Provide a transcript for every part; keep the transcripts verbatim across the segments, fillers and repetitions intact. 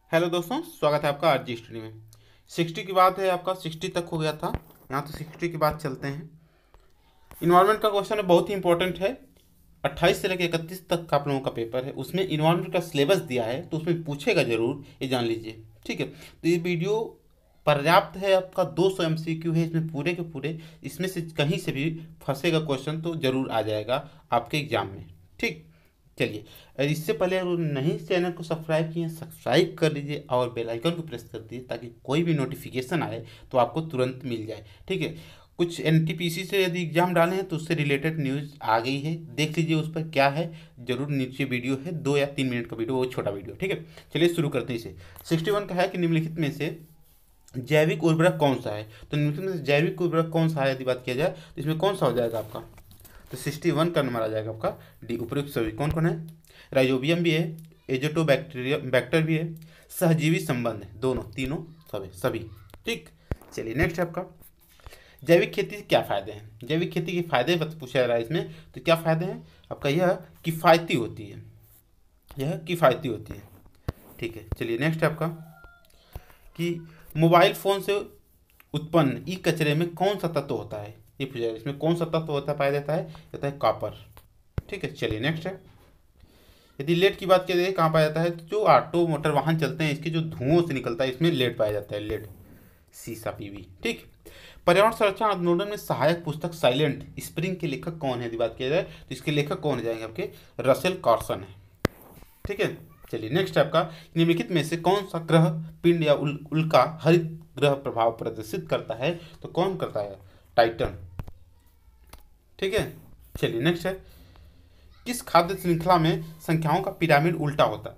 Hello दोस्तों, स्वागत है आपका आरजी स्टडी में। सिक्सटी की बात है, आपका सिक्सटी तक हो गया था। यहाँ तो सिक्सटी की बात चलते हैं। इन्वायरमेंट का क्वेश्चन है, बहुत ही इंपॉर्टेंट है। अट्ठाईस से लेकर इकतीस तक का आप लोगों का पेपर है, उसमें इन्वायरमेंट का सिलेबस दिया है, तो उसमें पूछेगा जरूर, ये जान लीजिए। ठीक है, तो ये वीडियो पर्याप्त है। आपका दो सौ एम सी क्यू है इसमें पूरे के पूरे। इसमें से कहीं से भी फंसेगा क्वेश्चन तो जरूर आ जाएगा आपके एग्जाम में। ठीक, चलिए। और इससे पहले अगर नहीं चैनल को सब्सक्राइब किए, सब्सक्राइब कर लीजिए और बेल आइकन को प्रेस कर दीजिए, ताकि कोई भी नोटिफिकेशन आए तो आपको तुरंत मिल जाए। ठीक है, कुछ एन टी पी सी से यदि एग्जाम डाले हैं तो उससे रिलेटेड न्यूज़ आ गई है, देख लीजिए उस पर क्या है। जरूर नीचे वीडियो है, दो या तीन मिनट का वीडियो, वो छोटा वीडियो। ठीक है, चलिए शुरू करते हैं इसे। सिक्सटी वन का है कि निम्नलिखित में से जैविक उर्वरक कौन सा है। तो निम्नलिखित में से जैविक उर्वरक कौन सा है यदि बात किया जाए तो इसमें कौन सा हो जाएगा आपका। तो सिक्सटी वन का नंबर आ जाएगा आपका डी। उपयुक्त सभी कौन कौन है? राइजोबियम भी है, एजोटो बैक्टीरिया बैक्टर भी है, सहजीवी संबंध है, दोनों तीनों सब है सभी। ठीक, चलिए नेक्स्ट है आपका जैविक खेती से क्या फायदे हैं। जैविक खेती के फायदे बत पूछा जा रहा है इसमें, तो क्या फायदे हैं आपका? यह किफ़ायती होती है, यह किफ़ायती होती है। ठीक है, चलिए नेक्स्ट है आपका कि मोबाइल फ़ोन से उत्पन्न ई कचरे में कौन सा तत्व होता है। ये पूछा जा रहा है, इसमें कौन सा तत्व होता है, पाया जाता है, कहता है कॉपर। ठीक है, चलिए नेक्स्ट है। यदि लेड की बात की जाए कहाँ पाया जाता है, तो जो ऑटो मोटर वाहन चलते हैं इसके जो धुओं से निकलता है इसमें लेड पाया जाता है, लेड, सीसा पीवी। ठीक, पर्यावरण संरक्षण आंदोलन में सहायक पुस्तक साइलेंट स्प्रिंग के लेखक कौन है यदि बात किया जाए तो इसके लेखक कौन हो जाएंगे आपके? रसेल कार्सन है। ठीक है, चलिए नेक्स्ट है आपका निम्नलिखित में से कौन सा ग्रह पिंड या उल, उल्का हरित ग्रह प्रभाव प्रदर्शित करता है। तो कौन करता है? टाइटन। ठीक है, चलिए नेक्स्ट है किस खाद्य श्रृंखला में संख्याओं का पिरामिड उल्टा होता है।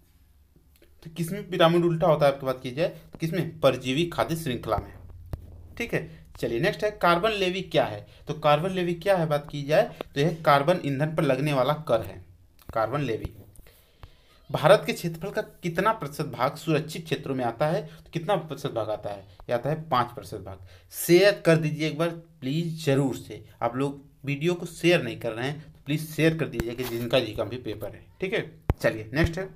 तो किसमें पिरामिड उल्टा होता है आपकी बात की जाए तो किसमें? परजीवी खाद्य श्रृंखला में। ठीक है, चलिए नेक्स्ट है कार्बन लेवी क्या है। तो कार्बन लेवी क्या है बात की जाए तो यह कार्बन ईंधन पर लगने वाला कर है, कार्बन लेवी। भारत के क्षेत्रफल का कितना प्रतिशत भाग सुरक्षित क्षेत्रों में आता है। तो कितना प्रतिशत भाग आता है? ये आता है पाँच प्रतिशत भाग। शेयर कर दीजिए एक बार प्लीज़, जरूर से। आप लोग वीडियो को शेयर नहीं कर रहे हैं तो प्लीज़ शेयर कर दीजिए कि जिनका जी का भी पेपर है। ठीक है, चलिए नेक्स्ट है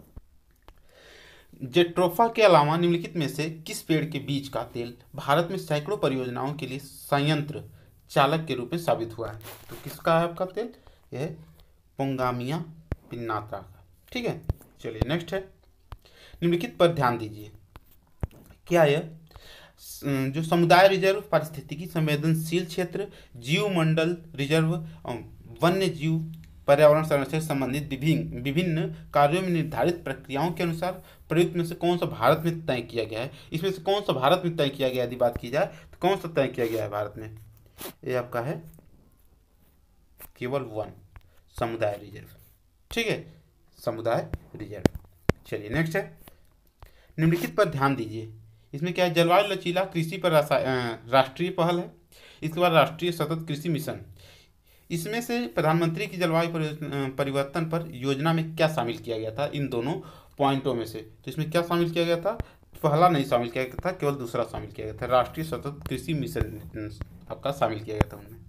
जेट्रोफा के अलावा निम्नलिखित में से किस पेड़ के बीज का तेल भारत में सैकड़ों परियोजनाओं के लिए संयंत्र चालक के रूप में साबित हुआ है। तो किसका है आपका तेल? यह पोंगामिया पिन्नाता का। ठीक है, चलिए नेक्स्ट है निम्नलिखित पर ध्यान दीजिए। क्या यह जो समुदाय रिजर्व, पारिस्थितिकी संवेदनशील क्षेत्र, जीवमंडल रिजर्व, वन्य जीव, पर्यावरण संरक्षण से संबंधित विभिन्न विभिन्न कार्यों में निर्धारित प्रक्रियाओं के अनुसार प्रयुक्त में से कौन सा भारत में तय किया गया है। इसमें से कौन सा भारत में तय किया गया यदि बात की जाए तो कौन सा तय किया गया है भारत में? ये आपका है केवल वन, समुदाय रिजर्व। ठीक है, समुदाय रिजर्व। चलिए नेक्स्ट है निम्नलिखित पर ध्यान दीजिए। इसमें क्या है? जलवायु लचीला कृषि पर राष्ट्रीय पहल है। इसके बाद राष्ट्रीय सतत कृषि मिशन। इसमें से प्रधानमंत्री की जलवायु परिवर्तन पर योजना में क्या शामिल किया गया था इन दोनों पॉइंटों में से? तो इसमें क्या शामिल किया गया था? पहला नहीं शामिल किया गया था, केवल दूसरा शामिल किया गया था। राष्ट्रीय सतत कृषि मिशन आपका शामिल किया गया था उनमें।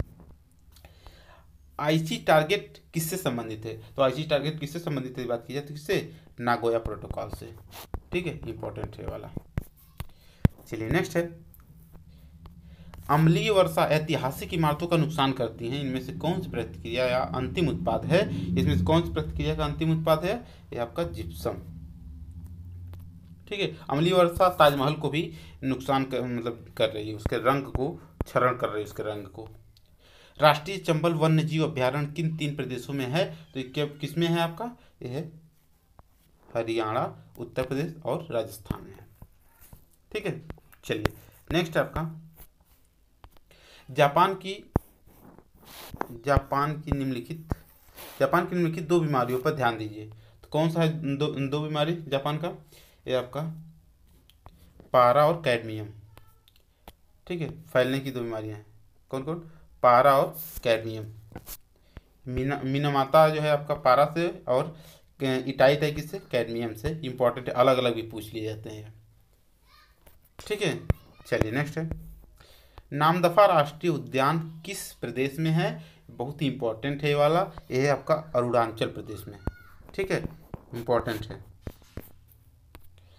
आईसी टारगेट किससे संबंधित है? तो आईसी टारगेट किससे संबंधित है बात की जाए तो किससे? नागोया प्रोटोकॉल से। ठीक है, इंपॉर्टेंट है वाला। चलिए नेक्स्ट है अम्लीय वर्षा ऐतिहासिक इमारतों का नुकसान करती हैं, इनमें से कौन सी प्रतिक्रिया या अंतिम उत्पाद है? इसमें से कौन सी प्रतिक्रिया का अंतिम उत्पाद है? ये आपका जिप्सम। ठीक है, अम्लीय वर्षा ताजमहल को भी नुकसान कर, मतलब कर रही है, उसके रंग को क्षरण कर रही है, उसके रंग को। राष्ट्रीय चंबल वन्य जीव अभ्यारण्य किन तीन प्रदेशों में है? तो ये किस में है आपका? ये है हरियाणा, उत्तर प्रदेश और राजस्थान में है। ठीक है, चलिए नेक्स्ट आपका जापान की जापान की निम्नलिखित जापान की निम्नलिखित दो बीमारियों पर ध्यान दीजिए। तो कौन सा है दो दो बीमारी जापान का? ये आपका पारा और कैडमियम। ठीक है, फैलने की दो बीमारियां हैं। कौन कौन? पारा और कैडमियम। मीना मीनामाता जो है आपका पारा से और इटाई टाई किससे? कैडमियम से। इंपॉर्टेंट है, अलग अलग भी पूछ लिए जाते हैं। ठीक है, चलिए नेक्स्ट है नामदफा राष्ट्रीय उद्यान किस प्रदेश में है? बहुत ही इंपॉर्टेंट है ये वाला। ये है आपका अरुणाचल प्रदेश में। ठीक है, इंपॉर्टेंट है।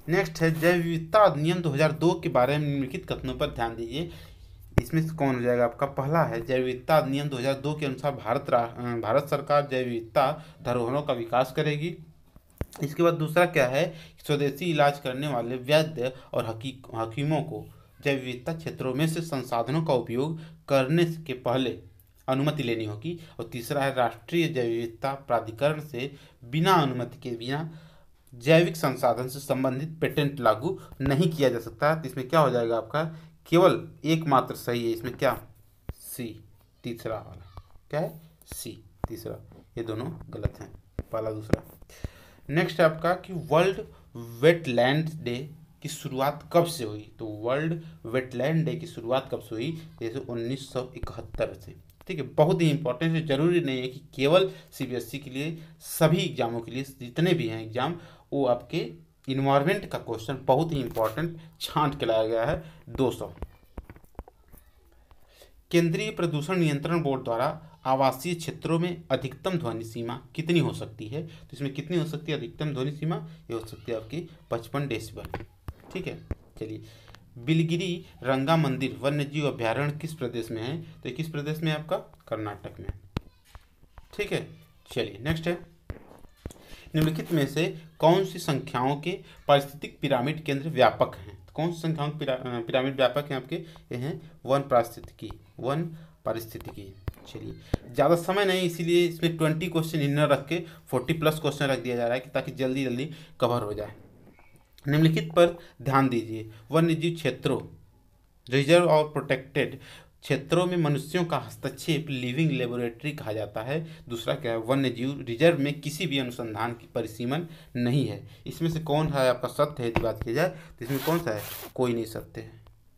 नेक्स्ट है जैव विविधता अधिनियम दो हज़ार दो के बारे में निम्नलिखित कथनों पर ध्यान दीजिए। इसमें से कौन हो जाएगा आपका? पहला है जैव विविधता अधिनियम दो हज़ार दो के अनुसार भारत रा- भारत सरकार जैव विविधता धरोहरों का विकास करेगी। इसके बाद दूसरा क्या है? स्वदेशी इलाज करने वाले वैद्य और हकी हकीमों को जैव विविधता क्षेत्रों में से संसाधनों का उपयोग करने के पहले अनुमति लेनी होगी। और तीसरा है राष्ट्रीय जैव विविधता प्राधिकरण से बिना अनुमति के बिना जैविक संसाधन से संबंधित पेटेंट लागू नहीं किया जा सकता। तो इसमें क्या हो जाएगा आपका? केवल एकमात्र सही है इसमें क्या? सी, तीसरा वाला क्या है? सी, तीसरा। ये दोनों गलत हैं, पहला दूसरा। नेक्स्ट है आपका कि वर्ल्ड वेटलैंड डे की शुरुआत कब से हुई? तो वर्ल्ड वेटलैंड डे की शुरुआत कब से हुई? जैसे उन्नीस सौ इकहत्तर से। ठीक है, बहुत ही इंपॉर्टेंट है। जरूरी नहीं है कि केवल सीबीएसई के लिए, सभी एग्जामों के लिए जितने भी हैं एग्जाम, वो आपके इन्वायरमेंट का क्वेश्चन बहुत ही इंपॉर्टेंट छांट के लाया गया है। दो सौ केंद्रीय प्रदूषण नियंत्रण बोर्ड द्वारा आवासीय क्षेत्रों में अधिकतम ध्वनि सीमा कितनी हो सकती है? तो इसमें कितनी हो सकती है अधिकतम ध्वनि सीमा? ये हो सकती है आपकी पचपन डेसिबल। ठीक है, चलिए। बिलगिरी रंगा मंदिर वन्य जीव अभ्यारण्य किस प्रदेश में है? तो ये किस प्रदेश में है आपका? कर्नाटक में। ठीक है, चलिए नेक्स्ट है निम्नलिखित में से कौन सी संख्याओं के पारिस्थितिक पिरामिड केंद्र व्यापक हैं? कौन सी संख्याओं के पिरा, पिरामिड व्यापक हैं आपके? ये हैं वन पारिस्थितिकी, वन पारिस्थितिकी। चलिए, ज़्यादा समय नहीं इसीलिए इसमें ट्वेंटी क्वेश्चन इनर रख के फोर्टी प्लस क्वेश्चन रख दिया जा रहा है कि ताकि जल्दी जल्दी कवर हो जाए। निम्नलिखित पर ध्यान दीजिए। वन्यजीव क्षेत्रों, रिजर्व और प्रोटेक्टेड क्षेत्रों में मनुष्यों का हस्तक्षेप लिविंग लेबोरेटरी कहा जाता है। दूसरा क्या है? वन्य जीव रिजर्व में किसी भी अनुसंधान की परिसीमन नहीं है। इसमें से कौन है आपका सत्य है? यदि बात की जाए तो इसमें कौन सा है? कोई नहीं सत्य है।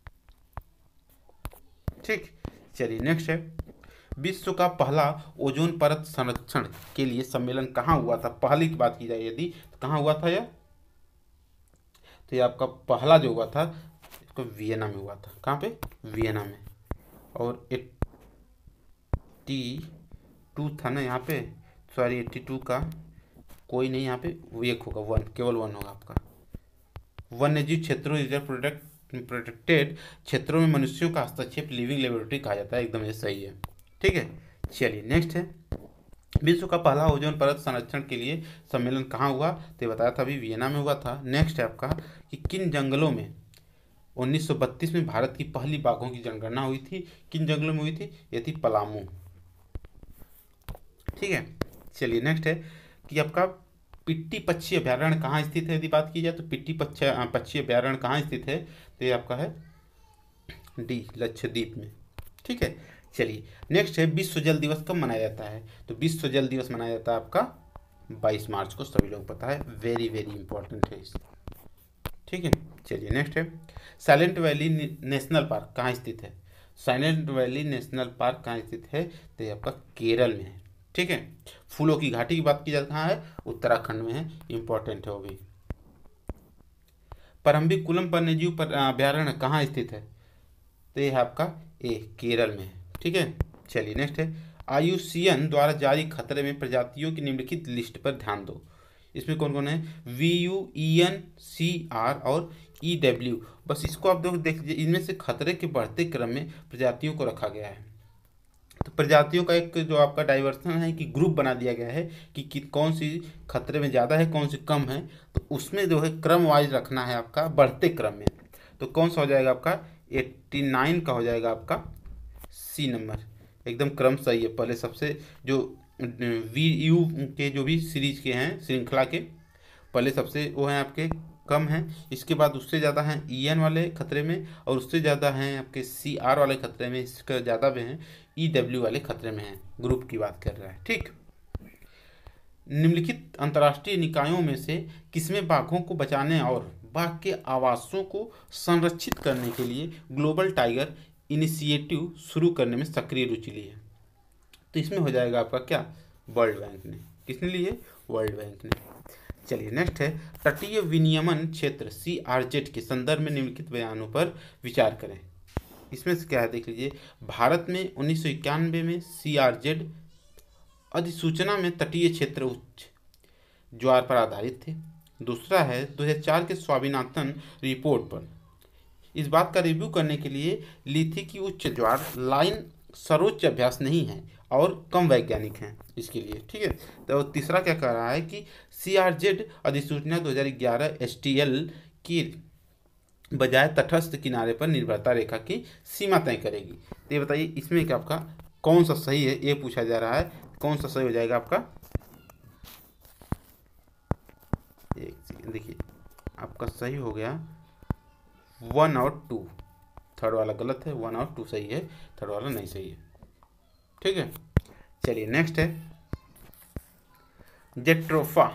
ठीक, चलिए नेक्स्ट है विश्व का पहला ओजोन परत संरक्षण के लिए सम्मेलन कहाँ हुआ था? पहली की बात की जाए यदि तो कहाँ हुआ था यह? तो ये आपका पहला जो हुआ था इसको वियना में हुआ था। कहाँ पे? वियना में। और एट्टी टू था ना यहाँ पे, सॉरी एट्टी टू का कोई नहीं, यहाँ पे एक होगा, वन, केवल वन होगा आपका। वन्यजीव क्षेत्रों, रिजर्व प्रोटेक्ट प्रोटेक्टेड क्षेत्रों में मनुष्यों का हस्तक्षेप लिविंग लेबोरेटरी कहा जाता है। एकदम ये सही है। ठीक है, चलिए नेक्स्ट है विश्व का पहला ओजोन परत संरक्षण के लिए सम्मेलन कहाँ हुआ? तो ये बताया था अभी, वियना में हुआ था। नेक्स्ट है आपका कि किन जंगलों में उन्नीस सौ बत्तीस में भारत की पहली बाघों की जनगणना हुई थी? किन जंगलों में हुई थी? ये थी पलामू। ठीक है, चलिए नेक्स्ट है कि आपका पिट्टी पक्षी अभ्यारण्य कहाँ स्थित है? यदि बात की जाए तो पिट्टी पक्षी पक्षी अभ्यारण्य कहाँ स्थित है? तो ये आपका है डी, लक्षद्वीप में। ठीक है, चलिए नेक्स्ट है विश्व जल दिवस कब मनाया जाता है? तो विश्व जल दिवस मनाया जाता है आपका बाईस मार्च को, सभी लोग पता है। वेरी वेरी इंपॉर्टेंट है। ठीक है, चलिए नेक्स्ट है साइलेंट वैली नेशनल पार्क कहाँ स्थित है? साइलेंट वैली नेशनल पार्क कहाँ स्थित है? तो ये आपका केरल में है। ठीक है, फूलों की घाटी की बात की जाए कहाँ है? उत्तराखंड में है। इंपॉर्टेंट है वो भी। परम्बिकुलम वन्यजीव पर अभ्यारण्य कहाँ स्थित है? तो ये है आपका ए, केरल में है। ठीक है, चलिए नेक्स्ट है आयुसीएन द्वारा जारी खतरे में प्रजातियों की निम्नलिखित लिस्ट पर ध्यान दो। इसमें कौन कौन है? V U, E N, C R और ई डब्ल्यू। बस इसको आप लोग देख लीजिए, इनमें से खतरे के बढ़ते क्रम में प्रजातियों को रखा गया है। तो प्रजातियों का एक जो आपका डाइवर्सन है कि ग्रुप बना दिया गया है कि, कि कौन सी खतरे में ज़्यादा है, कौन सी कम है। तो उसमें जो है क्रम वाइज रखना है आपका, बढ़ते क्रम में। तो कौन सा हो जाएगा आपका? एट्टी नाइन का हो जाएगा आपका सी नंबर। एकदम क्रम सही है। पहले सबसे जो वी यू के जो भी सीरीज के हैं, श्रृंखला के, पहले सबसे वो हैं आपके कम हैं, इसके बाद उससे ज़्यादा हैं ई एन वाले खतरे में, और उससे ज़्यादा हैं आपके सी आर वाले खतरे में, इसका ज़्यादा भी हैं ई डब्ल्यू वाले खतरे में हैं। ग्रुप की बात कर रहा है। ठीक, निम्नलिखित अंतर्राष्ट्रीय निकायों में से किसमें बाघों को बचाने और बाघ के आवासों को संरक्षित करने के लिए ग्लोबल टाइगर इनिशिएटिव शुरू करने में सक्रिय रुचि ली है? तो इसमें हो जाएगा आपका क्या? वर्ल्ड बैंक ने। किसने ली है? वर्ल्ड बैंक ने। चलिए नेक्स्ट है तटीय विनियमन क्षेत्र सी आर जेड के संदर्भ में निम्नलिखित बयानों पर विचार करें। इसमें से क्या है देख लीजिए। भारत में उन्नीस सौ इक्यानवे में सी आर जेड अधिसूचना में तटीय क्षेत्र उच्च ज्वार पर आधारित थे। दूसरा है दो हज़ार चार के स्वामीनाथन रिपोर्ट पर इस बात का रिव्यू करने के लिए ली थी कि उच्च ज्वार लाइन सर्वोच्च अभ्यास नहीं है और कम वैज्ञानिक हैं इसके लिए, ठीक है। तो तीसरा क्या कह रहा है कि सी आर जेड अधिसूचना दो हज़ार ग्यारह एस टी एल की बजाय तटस्थ किनारे पर निर्भरता रेखा की सीमा तय करेगी। तो ये बताइए इसमें क्या आपका कौन सा सही है, ये पूछा जा रहा है। कौन सा सही हो जाएगा आपका, एक सेकेंड देखिए, आपका सही हो गया वन और टू, थर्ड वाला गलत है, वन और टू सही है, थर्ड वाला नहीं सही है, ठीक है। चलिए नेक्स्ट है जेट्रोफा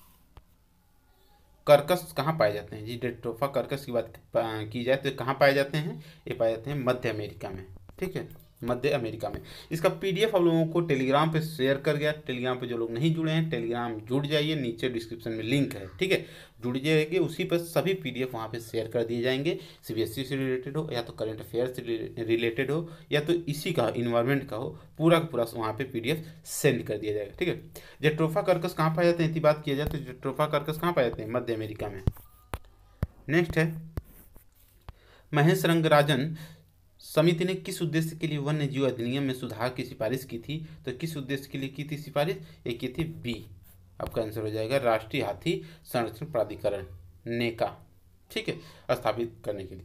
कर्कस कहाँ पाए जाते हैं जी। जेट्रोफा कर्कस की बात की जाए तो कहाँ पाए जाते हैं, ये पाए जाते हैं मध्य अमेरिका में, ठीक है, मध्य अमेरिका में। इसका पीडीएफ आप लोगों को टेलीग्राम पे शेयर कर गया। टेलीग्राम पे जो लोग नहीं जुड़े हैं टेलीग्राम जुड़ जाइए, नीचे डिस्क्रिप्शन में लिंक है, ठीक है, जुड़ जाइए। उसी पर सभी पीडीएफ वहाँ पे शेयर कर दिए जाएंगे। सीबीएसई से रिलेटेड हो या तो करंट अफेयर से रिलेटेड हो या तो इसी का इन्वायरमेंट का हो, पूरा का पूरा वहाँ पे पीडीएफ सेंड कर दिया जाएगा, ठीक है। जेट्रोफा कर्कस कहाँ पाए जाते हैं, इतनी बात किया जाए तो जेट्रोफा कर्कस कहाँ पाए जाते हैं, मध्य अमेरिका में। नेक्स्ट है महेश रंगराजन समिति ने किस उद्देश्य के लिए वन्य जीव अधिनियम में सुधार की सिफारिश की थी। तो किस उद्देश्य के लिए की थी सिफारिश, ये की थी बी, आपका आंसर हो जाएगा राष्ट्रीय हाथी संरक्षण प्राधिकरण नेका, ठीक है, स्थापित करने के लिए।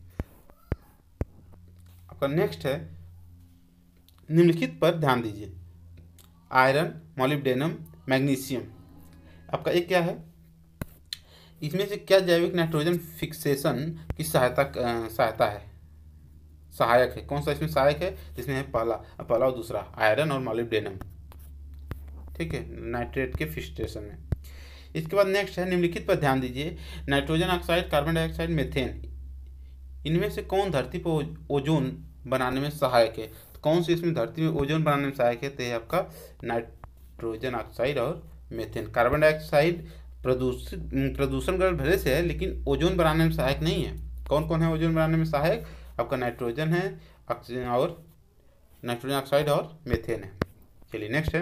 आपका नेक्स्ट है निम्नलिखित पर ध्यान दीजिए, आयरन, मॉलिब्डेनम, मैग्नीशियम, आपका एक क्या है, इसमें से क्या जैविक नाइट्रोजन फिक्सेशन की सहायता सहायता है सहायक है, कौन सा इसमें सहायक है, जिसमें है पहला पहला और दूसरा आयरन और मॉलिब्डेनम, ठीक है, नाइट्रेट के फिक्सेशन में। इसके बाद नेक्स्ट है निम्नलिखित पर ध्यान दीजिए, nitrogen oxide, carbon dioxide, methane, इनमें से कौन धरती पर ओजोन बनाने में सहायक है। तो कौन सी इसमें धरती में ओजोन बनाने में सहायक है, तो ये आपका नाइट्रोजन ऑक्साइड और मीथेन। कार्बन डाइऑक्साइड प्रदूषित प्रदूषण ग्रस्त भले से है लेकिन ओजोन बनाने में सहायक नहीं है। कौन कौन है ओजोन बनाने में सहायक, आपका नाइट्रोजन है ऑक्सीजन और नाइट्रोजन ऑक्साइड और मीथेन है। चलिए नेक्स्ट है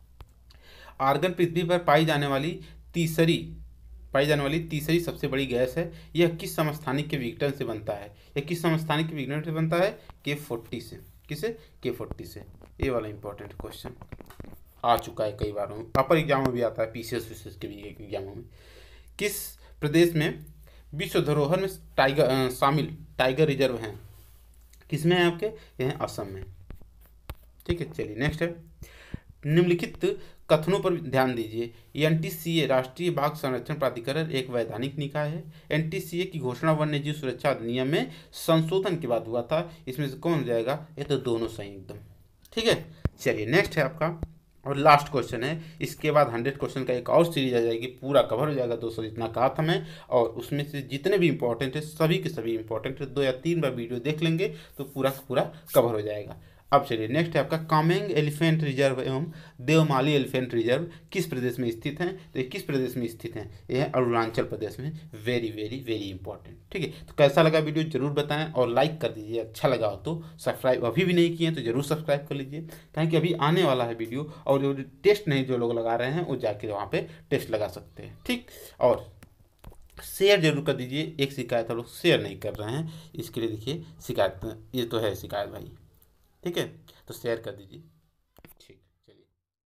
आर्गन पृथ्वी पर पाई जाने वाली तीसरी पाई जाने वाली तीसरी सबसे बड़ी गैस है। यह किस समस्थानिक के विघटन से बनता है, यह किस समस्थानिक के विघटन से बनता है, के फोर्टी से। किसे, के फोर्टी से। ये वाला इंपॉर्टेंट क्वेश्चन आ चुका है कई बार, अपर एग्जाम में भी आता है, पीसीएस विशेष के भी एग्जामों में। किस प्रदेश में विश्व धरोहर में टाइगर शामिल टाइगर रिजर्व हैं, किसमें है आपके, यह है असम में, ठीक है। चलिए नेक्स्ट है निम्नलिखित कथनों पर ध्यान दीजिए, एनटीसीए राष्ट्रीय बाघ संरक्षण प्राधिकरण एक वैधानिक निकाय है। एनटीसीए की घोषणा वन्य जीव सुरक्षा अधिनियम में संशोधन के बाद हुआ था। इसमें से कौन हो जाएगा, ये तो दोनों सही एकदम, ठीक है। चलिए नेक्स्ट है आपका और लास्ट क्वेश्चन है, इसके बाद हंड्रेड क्वेश्चन का एक और सीरीज आ जाएगी, पूरा कवर हो जाएगा दोस्तों, जितना कहा था मैं, और उसमें से जितने भी इंपॉर्टेंट है सभी के सभी इंपॉर्टेंट है, दो या तीन बार वीडियो देख लेंगे तो पूरा पूरा कवर हो जाएगा। अब चलिए नेक्स्ट है आपका कामेंग एलिफेंट रिजर्व एवं देवमाली एलिफेंट रिजर्व किस प्रदेश में स्थित हैं। तो ये किस प्रदेश में स्थित हैं, ये है अरुणाचल प्रदेश में। वेरी वेरी वेरी इंपॉर्टेंट, ठीक है। तो कैसा लगा वीडियो जरूर बताएं और लाइक कर दीजिए, अच्छा लगा हो तो। सब्सक्राइब अभी भी नहीं किए तो जरूर सब्सक्राइब कर लीजिए, कहें कि अभी आने वाला है वीडियो, और जो टेस्ट नहीं जो लोग लगा रहे हैं वो जाके वहाँ पर टेस्ट लगा सकते हैं, ठीक। और शेयर जरूर कर दीजिए, एक शिकायत है लोग शेयर नहीं कर रहे हैं, इसके लिए देखिए शिकायत, ये तो है शिकायत भाई, ठीक है, तो शेयर कर दीजिए।